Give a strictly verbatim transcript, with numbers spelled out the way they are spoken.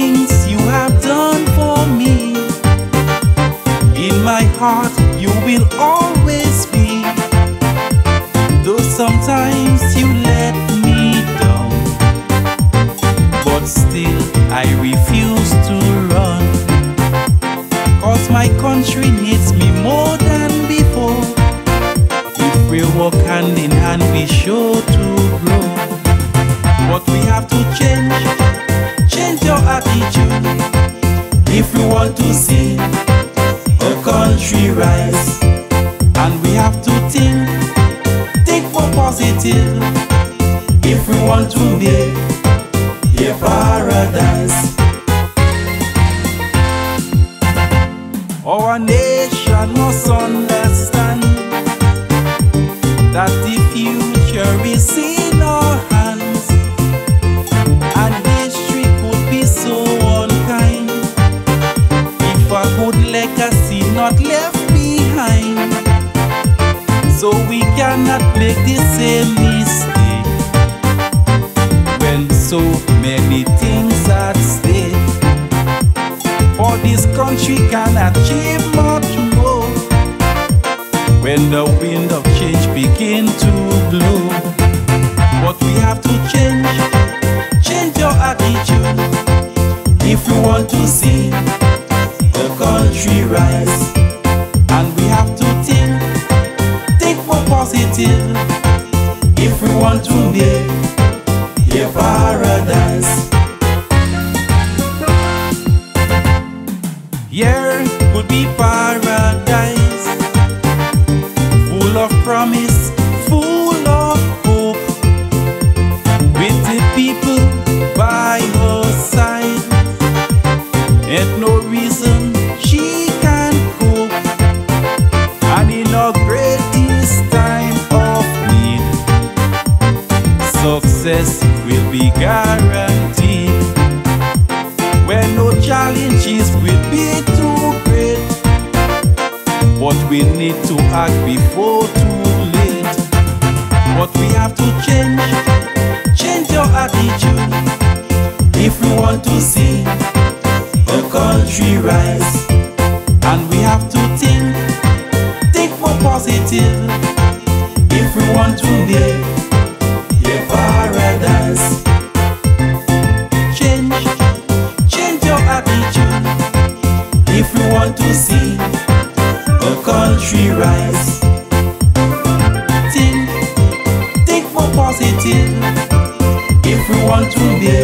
things you have done for me. In my heart you will always be. Though sometimes you let me down, but still I refuse to run. Cause my country needs me more than before. If we walk hand in hand we sure to grow. But we have to change, change your attitude. If we want to see a country rise, and we have to think, think more positive. If we want to make a paradise. Our nation must understand that the future is in our hands, and history could be so unkind if a good legacy not left behind. So we cannot make the same mistake when so many things at stake. For this country can achieve much more when the wind of change begin to blow. But we have to change, change your attitude. If we want to see the country rise, and we have to think, think more positive. If we want to make a paradise. Here could be paradise, full of promise, full of hope, with the people by her side. Ain't no reason she can't cope, and in our greatest time of need, success will be guaranteed. When no challenges will be too great, but we need to act before too late. But we have to change, change your attitude. If we want to see a country rise, and we have to think, think more positive. If we want to make a paradise. Change, change your attitude. If we want to see a country rise, think, think more positive. If we want to be